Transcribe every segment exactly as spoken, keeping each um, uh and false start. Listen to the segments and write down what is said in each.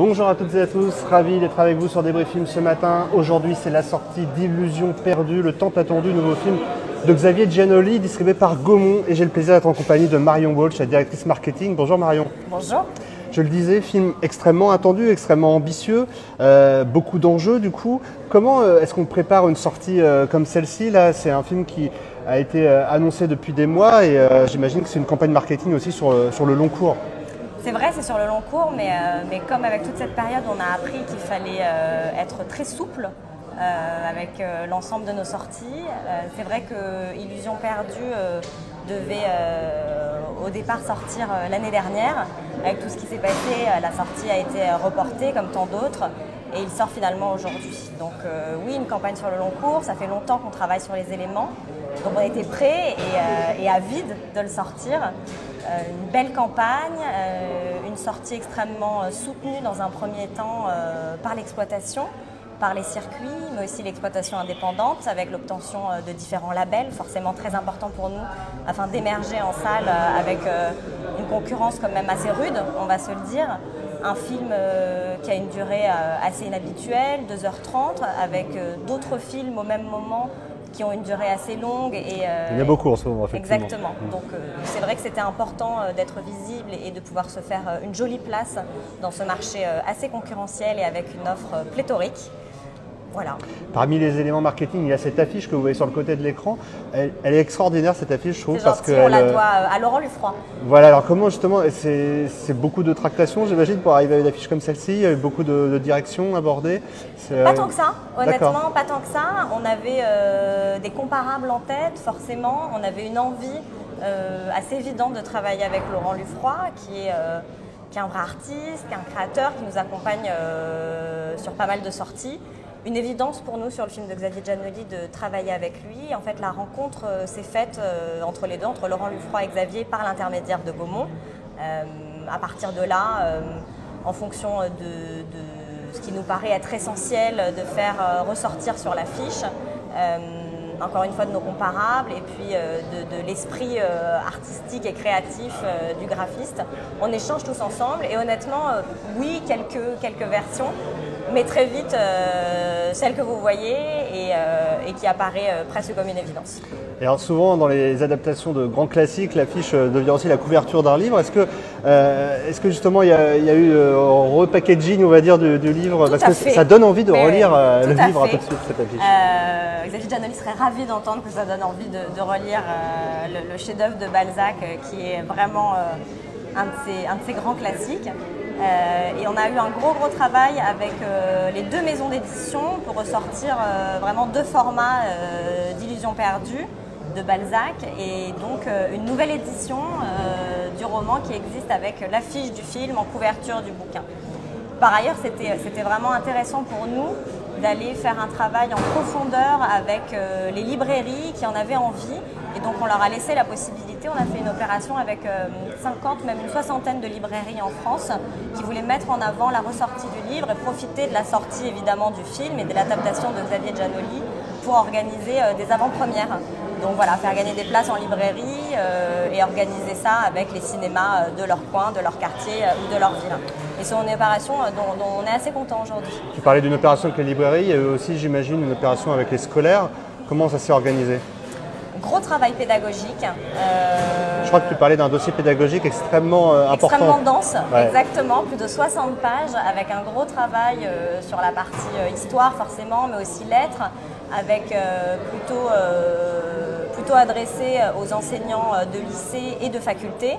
Bonjour à toutes et à tous, ravi d'être avec vous sur Débriefing ce matin. Aujourd'hui, c'est la sortie d'Illusions perdues, le tant attendu nouveau film de Xavier Giannoli, distribué par Gaumont. Et j'ai le plaisir d'être en compagnie de Marion Walsh, la directrice marketing. Bonjour Marion. Bonjour. Je le disais, film extrêmement attendu, extrêmement ambitieux, euh, beaucoup d'enjeux du coup. Comment euh, est-ce qu'on prépare une sortie euh, comme celle-ci? Là, c'est un film qui a été euh, annoncé depuis des mois et euh, j'imagine que c'est une campagne marketing aussi sur, euh, sur le long cours. C'est vrai, c'est sur le long cours, mais, euh, mais comme avec toute cette période, on a appris qu'il fallait euh, être très souple euh, avec euh, l'ensemble de nos sorties. Euh, c'est vrai que Illusions perdues euh, devait euh, au départ sortir euh, l'année dernière. Avec tout ce qui s'est passé, euh, la sortie a été euh, reportée comme tant d'autres et il sort finalement aujourd'hui. Donc euh, oui, une campagne sur le long cours, ça fait longtemps qu'on travaille sur les éléments. Donc on était prêts et, euh, et avides de le sortir. Euh, une belle campagne, euh, une sortie extrêmement euh, soutenue dans un premier temps euh, par l'exploitation, par les circuits, mais aussi l'exploitation indépendante avec l'obtention euh, de différents labels, forcément très important pour nous, afin d'émerger en salle euh, avec euh, une concurrence quand même assez rude, on va se le dire. Un film euh, qui a une durée euh, assez inhabituelle, deux heures trente, avec euh, d'autres films au même moment qui ont une durée assez longue. Et, euh, Il y en a beaucoup en ce moment, effectivement. Exactement. Donc euh, c'est vrai que c'était important euh, d'être visible et de pouvoir se faire euh, une jolie place dans ce marché euh, assez concurrentiel et avec une offre euh, pléthorique. Voilà. Parmi les éléments marketing, il y a cette affiche que vous voyez sur le côté de l'écran. Elle, elle est extraordinaire cette affiche, je trouve. C'est parce gentil, que on elle, la doit à Laurent Luffroy. Voilà, alors comment justement, c'est beaucoup de tractation, j'imagine, pour arriver à une affiche comme celle-ci. Il y a eu beaucoup de, de directions abordées. Pas tant que ça, honnêtement, pas tant que ça. On avait euh, des comparables en tête, forcément. On avait une envie euh, assez évidente de travailler avec Laurent Luffroy, qui est, euh, qui est un vrai artiste, qui est un créateur, qui nous accompagne euh, sur pas mal de sorties. Une évidence pour nous sur le film de Xavier Giannoli de travailler avec lui. En fait, la rencontre euh, s'est faite euh, entre les deux, entre Laurent Luffroy et Xavier, par l'intermédiaire de Gaumont. Euh, à partir de là, euh, en fonction de, de ce qui nous paraît être essentiel de faire euh, ressortir sur l'affiche, euh, encore une fois de nos comparables, et puis euh, de, de l'esprit euh, artistique et créatif euh, du graphiste, on échange tous ensemble. Et honnêtement, euh, oui, quelques, quelques versions, mais très vite euh, celle que vous voyez et, euh, et qui apparaît euh, presque comme une évidence. Et alors souvent dans les adaptations de grands classiques, l'affiche devient aussi la couverture d'un livre. Est-ce que, euh, est-ce que justement il y a, il y a eu euh, repackaging, on va dire, du, du livre? Tout Parce à que fait. Ça donne envie de mais relire euh, le à livre fait. un peu de suite, cette affiche. Euh, Xavier Giannoli serait ravi d'entendre que ça donne envie de, de relire euh, le, le chef-d'œuvre de Balzac, euh, qui est vraiment euh, un, de ses, un de ses grands classiques. Euh, et on a eu un gros gros travail avec euh, les deux maisons d'édition pour ressortir euh, vraiment deux formats euh, d'Illusions perdues de Balzac et donc euh, une nouvelle édition euh, du roman qui existe avec l'affiche du film en couverture du bouquin. Par ailleurs, c'était c'était vraiment intéressant pour nous d'aller faire un travail en profondeur avec euh, les librairies qui en avaient envie. Et donc on leur a laissé la possibilité, on a fait une opération avec euh, cinquante, même une soixantaine de librairies en France qui voulaient mettre en avant la ressortie du livre et profiter de la sortie évidemment du film et de l'adaptation de Xavier Giannoli pour organiser euh, des avant-premières. Donc voilà, faire gagner des places en librairie euh, et organiser ça avec les cinémas de leur coin, de leur quartier euh, ou de leur ville. Et c'est une opération dont, dont on est assez content aujourd'hui. Tu parlais d'une opération avec les librairies, il y a eu aussi, j'imagine, une opération avec les scolaires. Comment ça s'est organisé? Gros travail pédagogique. Euh, Je crois que tu parlais d'un dossier pédagogique extrêmement euh, important. Extrêmement dense, ouais. Exactement, plus de soixante pages avec un gros travail euh, sur la partie euh, histoire forcément, mais aussi lettres, avec euh, plutôt, euh, plutôt adressé aux enseignants de lycée et de faculté.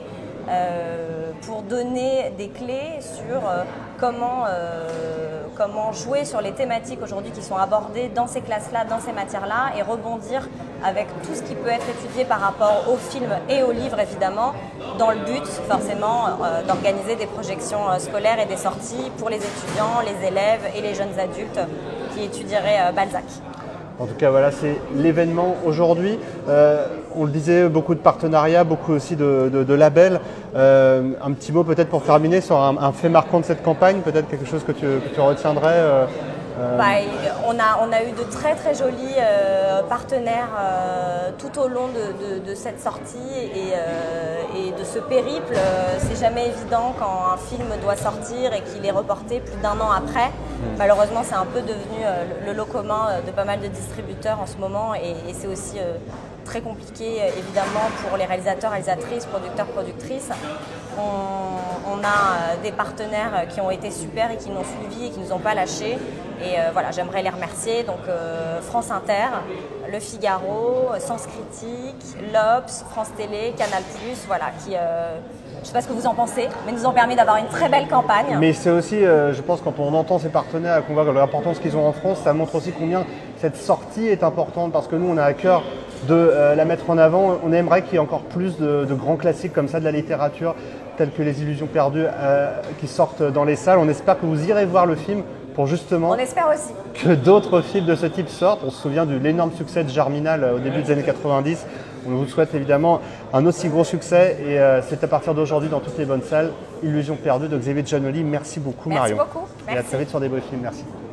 Euh, pour donner des clés sur euh, comment, euh, comment jouer sur les thématiques aujourd'hui qui sont abordées dans ces classes-là, dans ces matières-là, et rebondir avec tout ce qui peut être étudié par rapport au film et au livre évidemment, dans le but forcément euh, d'organiser des projections euh, scolaires et des sorties pour les étudiants, les élèves et les jeunes adultes qui étudieraient euh, Balzac. En tout cas, voilà, c'est l'événement aujourd'hui. Euh, on le disait, beaucoup de partenariats, beaucoup aussi de, de, de labels. Euh, un petit mot peut-être pour terminer sur un, un fait marquant de cette campagne, peut-être quelque chose que tu, que tu retiendrais euh, Euh... Bah, on, a, on a eu de très très jolis euh, partenaires euh, tout au long de, de, de cette sortie et, euh, et de ce périple. Euh, c'est jamais évident quand un film doit sortir et qu'il est reporté plus d'un an après. Mmh. Malheureusement, c'est un peu devenu euh, le, le lot commun de pas mal de distributeurs en ce moment et, et c'est aussi euh, très compliqué évidemment pour les réalisateurs, réalisatrices, producteurs, productrices. On, on a des partenaires qui ont été super et qui nous ont suivis et qui ne nous ont pas lâchés. Et euh, voilà, j'aimerais les remercier. Donc euh, France Inter, Le Figaro, Sens Critique, l'Obs, France Télé, Canal plus, voilà, qui, euh, je ne sais pas ce que vous en pensez, mais nous ont permis d'avoir une très belle campagne. Mais c'est aussi, euh, je pense, quand on entend ces partenaires et qu'on voit l'importance qu'ils ont en France, ça montre aussi combien cette sortie est importante parce que nous, on a à cœur de euh, la mettre en avant. On aimerait qu'il y ait encore plus de, de grands classiques comme ça de la littérature, tels que Les Illusions perdues, euh, qui sortent dans les salles. On espère que vous irez voir le film pour justement On espère aussi. que d'autres films de ce type sortent. On se souvient de l'énorme succès de Germinal au début des années quatre-vingt-dix. On vous souhaite évidemment un aussi gros succès et euh, c'est à partir d'aujourd'hui dans toutes les bonnes salles. Illusions perdues de Xavier Giannoli. Merci beaucoup Merci Marion. Beaucoup. Merci. Et à très vite sur Débriefing. Merci.